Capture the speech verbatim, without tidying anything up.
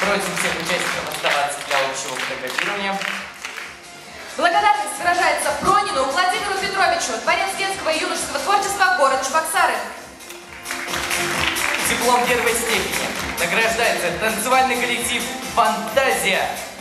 Просим всех участников оставаться для общего фотографирования. Благодарность выражается Пронину Владимиру Петровичу, дворец детского и юношеского творчества, город Чебоксары. Диплом первой степени. Награждается танцевальный коллектив «Фантазия».